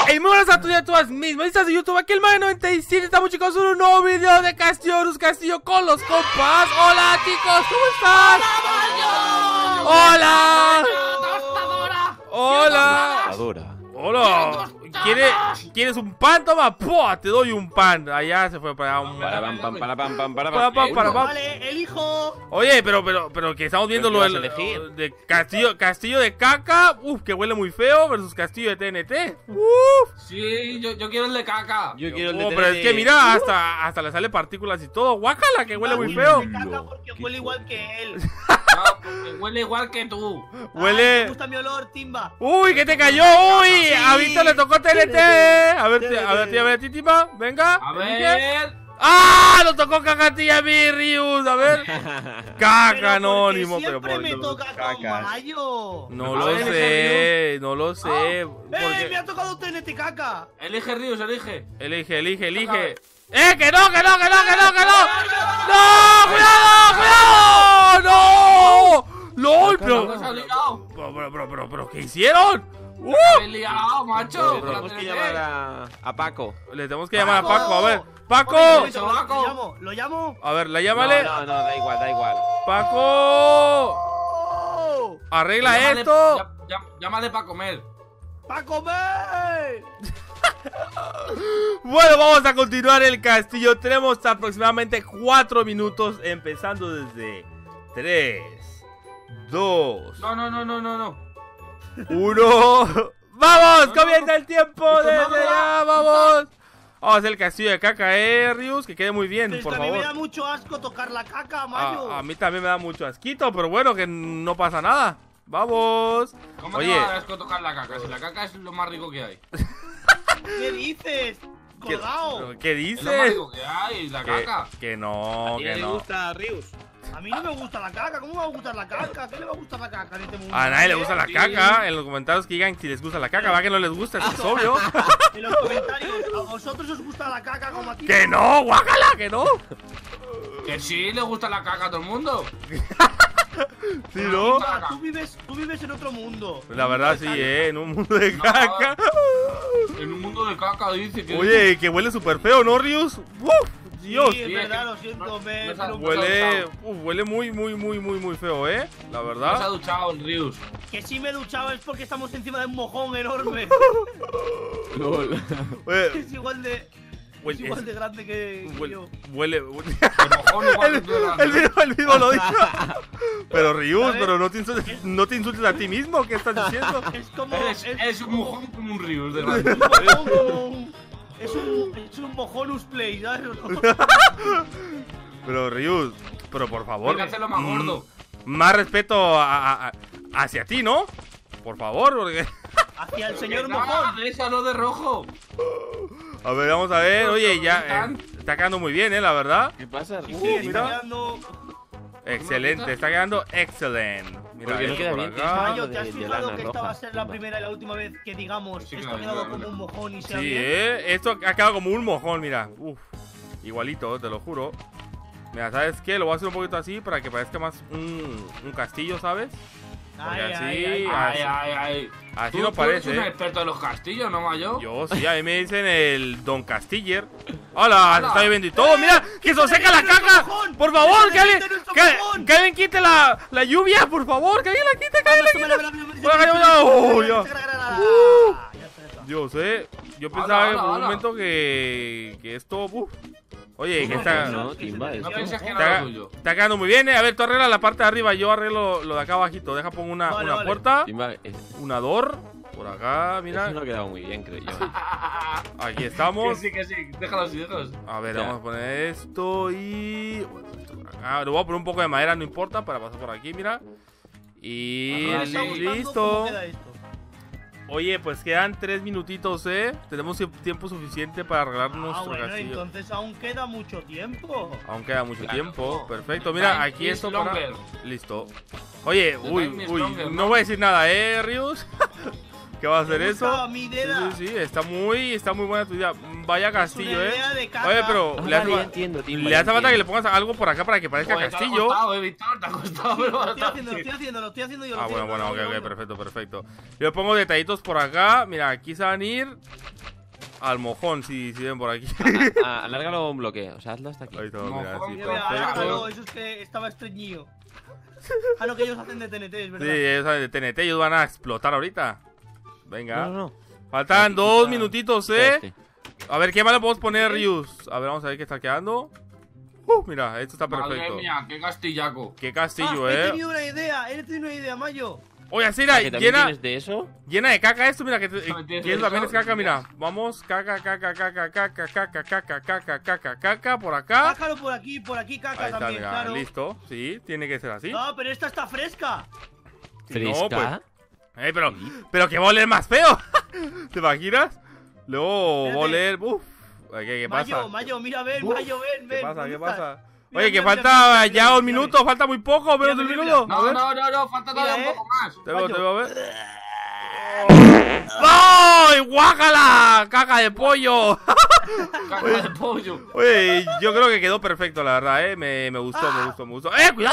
Hey, muy buenas a todas mismas. Estás en YouTube, aquí el Mario97. Estamos, chicos, en un nuevo video de Castillo con los compas. Hola, chicos, ¿cómo están? Hola. Hola. Hola. ¿Quieres un pan? Toma, ¡pua! Te doy un pan. Allá se fue para un... Vale, elijo. Oye, pero que estamos viendo lo de Castillo de caca. Uf, que huele muy feo. Versus Castillo de TNT. Uf. Sí, yo quiero el de caca. Yo quiero el de TNT. Pero es que mira, hasta le sale partículas y todo. Guácala, que huele muy feo. Porque huele igual que él. No, porque huele igual que tú. Huele... Me gusta mi olor, Timba. ¡Uy, que te cayó! ¡Uy! A Víctor le tocó TNT. A ver, Titima, venga. A ver. ¡Ah! Nos tocó cacatilla a mí, Rius. A ver. Caca anónimo, pero siempre me toca con Mayo. No lo sé, no lo sé. Me ha tocado TNT caca. Elige, Rius, elige. Elige. ¡Que no! ¡No! ¡Cuidado! ¡No! ¡LOL! Pero ¿qué hicieron? Me he liado, macho. Tenemos que llamar a Paco. Le tenemos que llamar a Paco, a ver. ¡Paco! ¿Lo llamo? A ver, llámale. No, da igual. ¡Paco! ¡Arregla esto! Llámale para comer. ¡Para comer! Bueno, vamos a continuar el castillo. Tenemos aproximadamente 4 minutos, empezando desde 3, 2, No. 1. ¡Vamos! ¡Comienza el tiempo! ¡Desde ya! ¡Vamos! Vamos a hacer el castillo de caca, Rius, que quede muy bien, por favor. A mí me da mucho asco tocar la caca, Mayo. A mí también me da mucho asquito, pero bueno, que no pasa nada. ¡Vamos! ¿Cómo te va a dar asco tocar la caca? Si la caca es lo más rico que hay. ¿Qué dices? ¡Colgado! ¿Qué Es lo más dices? rico que hay, la caca. Que no, ¿A ti le gusta Rius? A mí no me gusta la caca. ¿Cómo me va a gustar la caca? ¿Qué le va a gustar la caca en este mundo? A nadie le gusta la caca. En los comentarios que digan si les gusta la caca. Va que no les gusta, eso es obvio. En los comentarios, ¿a vosotros os gusta la caca como a ti? ¡Que no! ¡Guácala! ¡Que no! Que sí, le gusta la caca a todo el mundo. Sí, ¿no? Tú vives en otro mundo. La verdad sí, en un mundo de caca. En un mundo de caca, dice que... Oye, que huele súper feo, ¿no, Rius? ¡Uf! Dios. Sí, es verdad, lo siento, Huele muy feo, la No se verdad. ha duchado el Rius. Que si me he duchado es porque estamos encima de un mojón enorme. Es igual de... Es igual de grande que yo. Huele. El mojón igual de El mismo lo dijo. Pero Rius, pero no te insultes a ti mismo. ¿Qué estás diciendo? Es como... Es un mojón como un Rius de grande. Es un mojonus play, ¿sabes? Pero Rius, pero por favor. Hay que hacerlo más gordo. Más respeto hacia ti, ¿no? Por favor, porque... Hacia el señor No, mojón. de esa no de rojo. A ver, vamos a ver. Oye, ya está quedando muy bien, la verdad. ¿Qué pasa? Sí, mira. está quedando... Excelente, está quedando excelente. Mira, Porque no esto queda por bien, acá. Mayo, ¿te has de fijado lana que esta va a roja. ser la primera y la última vez que digamos Sí, esto ha claro, quedado claro. como un mojón y sea Sí, bien? esto ha quedado como un mojón, mira. Uf, igualito, te lo juro. Mira, ¿sabes qué? Lo voy a hacer un poquito así para que parezca más un castillo, ¿sabes? Porque así no Tú eres parece. un experto de los castillos, ¿no, Mayo? Yo sí, a mí me dicen el Don Castiller. ¡Hola! Se está lloviendo y todo. ¡Mira! ¡Que se seca la caca! ¡Por favor! ¡Que alguien quite la lluvia! ¡Por favor! ¡Que alguien la quite! ¡Que alguien la quite! Dios, yo pensaba en un momento que esto... Oye, que está... No, Timba, No pienses que no es tuyo. Está quedando muy bien, A ver, tú arregla la parte de arriba, yo arreglo lo de acá abajito. Deja pongo una puerta, Timba, una door, por acá, mira. eso no ha quedado muy bien, creo yo. Aquí estamos. Que sí. Déjalo así. A ver, Ya. vamos a poner esto y... Bueno, esto por acá. Le voy a poner un poco de madera, no importa, para pasar por aquí, mira. Y Ah, sí. listo. Oye, pues quedan 3 minutitos, Tenemos tiempo suficiente para arreglar nuestro Bueno, castillo. entonces aún queda mucho tiempo. Aún queda mucho Claro. tiempo. Perfecto, mira, aquí Time esto is para... longer. Listo. Oye, time is longer, no ¿no? voy a decir nada, Rius. ¿Qué va a hacer ¿Te gusta eso? mi idea? Sí, está muy buena tu idea. Vaya castillo, una idea de caca. Oye, pero Ah, le hace, vale, ya entiendo, Timba, le hace ya falta que le entiendo. pongas algo por acá para que parezca Joder, castillo. Te ha costado, Víctor, te ha costado, pero Lo estoy haciendo yo. Ah, bueno, ok, perfecto. Yo le pongo detallitos por acá. Mira, aquí se van a ir al mojón, si ven por aquí. Alárgalo un bloque, o sea, hazlo hasta aquí. Ahí está, mira, Mojón, sí, mira, perfecto. Eso es que estaba estreñido. Ah, no, que ellos hacen de TNT, es Sí, verdad. ellos saben de TNT, ellos van a explotar ahorita. Venga. No. Faltan 2 minutitos, Este. A ver, ¿qué más le podemos poner, Rius? A ver, vamos a ver qué está quedando. Mira, esto está Madre perfecto. mía, qué castillaco. Qué castillo, He tenido una idea, Mayo. Oye, así, mira, ¿Que también llena tienes de eso? de caca esto, mira, que ¿Tienes eso también eso? es caca, mira. Vamos, caca, por acá. Cájalo por aquí, caca Ahí está, también, mira, claro. listo. Sí, tiene que ser así. No, pero esta está fresca. No, ¿Fresca? pero que va a oler más feo. ¿Te imaginas? Luego va a Espérate. oler. Uf. ¿Qué pasa? Mayo, mira, ven, Uf, Mayo, ven. ¿Qué pasa? ¿dónde ¿Qué estás? pasa? Mira, Oye, que mira, falta mira, ya mira, un mira, minuto, falta muy poco, menos de un Mira, minuto. A No, ver. no, falta todavía Mira, un poco más. Te veo, Mayo. a ver. ¡Ay, guácala! ¡Caca de pollo! Caca de pollo. Oye, yo creo que quedó perfecto, la verdad, me gustó, me gustó. ¡Cuidado!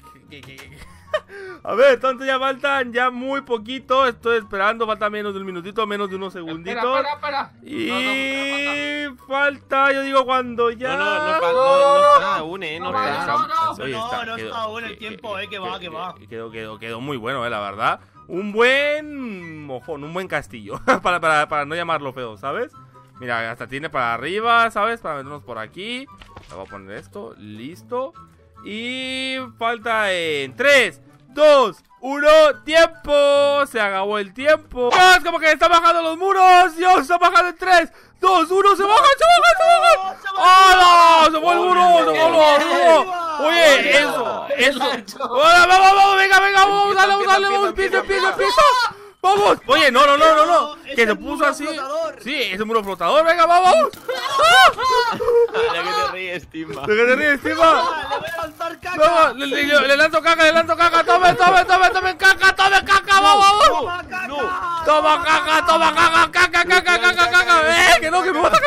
A ver, entonces ya faltan ya muy poquito. Estoy esperando, falta menos de un minutito, menos de unos segunditos. Espera. Y falta, yo digo, cuando ya. No está aún, no No, está. no. Oye, No está aún el tiempo, que va. Quedó muy bueno, la verdad. Un buen mojón, un buen castillo. para no llamarlo feo, ¿sabes? Mira, hasta tiene para arriba, ¿sabes? Para meternos por aquí. Le voy a poner esto, listo. Y falta en 3, 2, 1, ¡tiempo! Se acabó el tiempo. ¡Dios! Como que están bajando los muros. ¡Dios! Están bajando en 3, 2, 1, ¡se bajan! ¡Hola! ¡Se fue el muro! ¡Se fue! Oye, eso. ¡Hola, vamos! ¡Venga! ¡Vamos! ¡Dale! ¡Piso! ¡Vamos! Oye, no. Es Que el se puso muro así. flotador. Sí, es un muro flotador. ¡Venga, vamos! ¿De qué te ríes, Timba? ¿De qué te ríes, Timba? Ah, le voy a lanzar caca. No, le lanzo caca. Tomen caca, vamos. Toma caca. Que no, que me mata.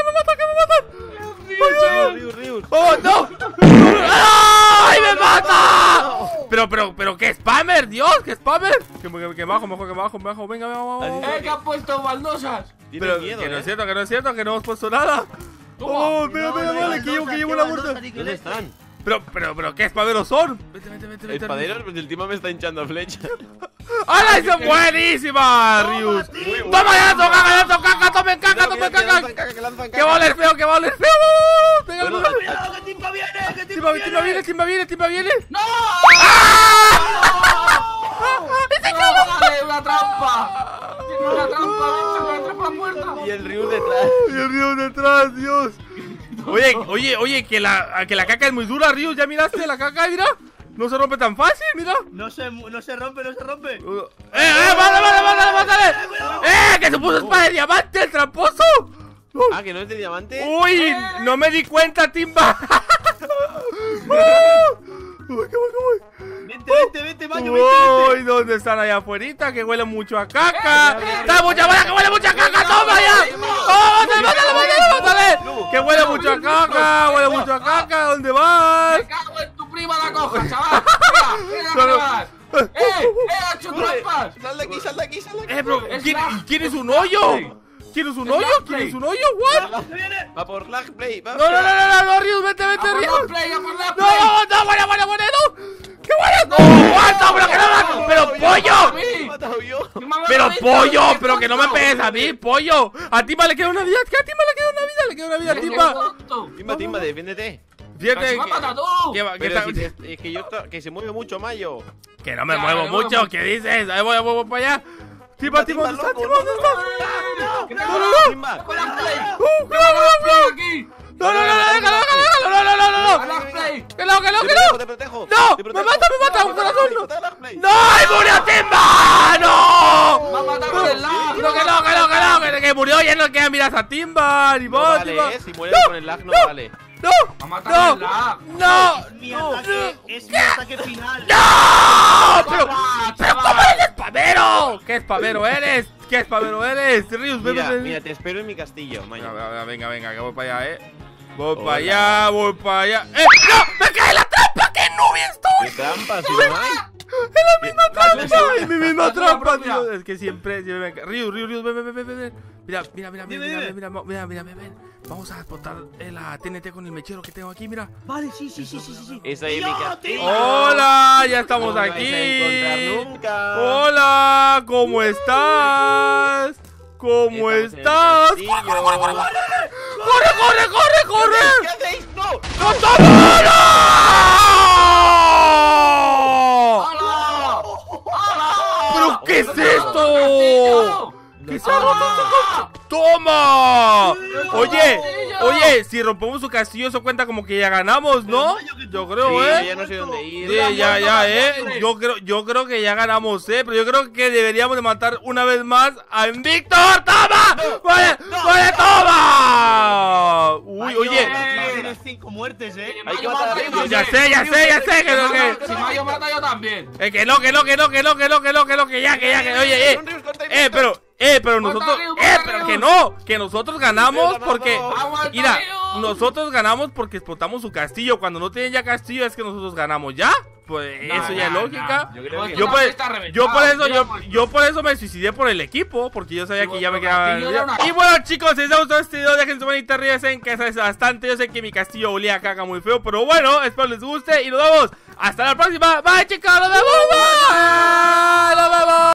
Rius. ¡Oh, no! ¡Ay, me mata! Pero, ¿qué spammer, Dios? ¿Qué spammer? Que bajo, venga, vamos. Que han puesto baldosas. Pero Tienes miedo, que no es cierto, que no hemos puesto nada. Toma. Oh, mira, vale, que llevo una muerta. ¿Dónde están? Pero, ¿qué espaderos son? Vete. Espaderos, pues el Timba me está hinchando flecha. ¡Hala, esa es buenísima, Rius! ¡Toma, ya lanzo caca! ¡Tomen caca! ¡Que va a oler feo! ¡Venga, Cuidado, que Timba viene, Timba viene! ¡No! ¡Ah! ¡Dale, una trampa! ¡Tiene una trampa muerta! Y el Rius detrás. ¡Y el Rius detrás, Dios! Oye, que la caca es muy dura, Rius. ¿Ya miraste la caca? Mira. No se rompe tan fácil, mira. No se rompe. ¡Mátale! ¡Que se puso espada de diamante, el tramposo! Ah, que no es de diamante. ¡Uy! No me di cuenta, Timba. Vente, Mayo, ¡Uy! ¿Dónde están allá afuera? Que huele mucho a caca. ¡Está mucha bala que huele mucha caca! ¡Toma ya! ¡Oh, mátale! Que huele mucho a caca, ¿Dónde vas? ¡Me cago en tu prima la coja, chaval! ¡Mira que vas! ¡Ha hecho trampas! Sal de aquí. Pero, Es ¿quién lag. es un hoyo? ¿Quieres un hoyo? ¿What? Va por lag play. No, Rius, vete, ¡A por Rius. la play, a por la No, play! bueno. ¡Qué bueno! ¡No! ¡Aguanta, pero que no! ¡Pero pollo! Me he matado yo. ¡Pero pollo! ¡Pero que no me pegues a mí, pollo! A Timba le queda una vida, le queda una vida a Timba. Timba, defiéndete. Fíjate ¡Me has matado tú! Pero si es que yo que se mueve mucho, Mayo. que no me Ya, muevo no, mucho, no. ¿qué dices? Ahí voy para allá. Timba, ¿dónde estás? Timba. ¡Con la play! ¡Que no! ¡Aquí! ¡No! ¡A la play! ¡Que no! Te protejo. ¡No! Te ¡Me protejo. mata! ¡Un corazón! ¡No! Te lag play. ¡No! ¡Ay, murió Timba! ¡No! ¡Me ha matado con el lag! Que murió, ya no quedan miras a Timba, ni No vos, vale, Timba. si mueres con el lag no vale. ¡No! ¡Me ha matado con el lag! ¡No! Es mi ataque final. ¡No! ¡Pero ¡Chaval! cómo eres spamero! ¿Qué spamero eres? Rius, Mira, te espero en mi castillo, Mayo. Venga, que voy para allá, Voy para allá. ¡No! ¡Me cae la trampa! ¡Qué nubia ¿Qué estoy! trampa, si no hay? ¡Es mi misma La trampa, propia. tío! Es que siempre me cae. Rius, ven. Mira, vamos a explotar la TNT con el mechero que tengo aquí, mira. Vale, sí. Es ahí mi castillo. Hola, ya estamos No me vais aquí. a encontrar nunca. Hola, ¿cómo estás? ¿Cómo estás? ¿Qué ¡Corre! hacéis? ¡No! ¡No, toma! ¡No! ¡Hala! ¡Hala! ¿Pero qué es ¡Castillo! esto? ¿Qué se ha roto su castillo? ¡Toma! Oye, si rompemos su castillo, eso cuenta como que ya ganamos, ¿no? Yo creo, Sí, ya no sé dónde ir. Sí, ya, yo creo que ya ganamos, pero yo creo que deberíamos de matar una vez más a Víctor. ¡Toma! ¡Vale, toma! Uy, oye. Tienes 5 muertes, Hay que matar a Víctor. Ya sé, que Si Mayo mata, yo también. que no, oye, pero nosotros, pero que nosotros ganamos porque, mira, nosotros ganamos porque explotamos su castillo. Cuando no tienen ya castillo es que nosotros ganamos ya. Pues eso ya es lógica. Yo por eso me suicidé por el equipo, porque yo sabía que ya me quedaba. Y bueno, chicos, si les gustó este video, dejen su manita arriba, saben que es bastante. Yo sé que mi castillo olía a caca muy feo, pero bueno, espero les guste y nos vemos hasta la próxima. Bye, chicos, nos vemos. Bye. Nos vemos.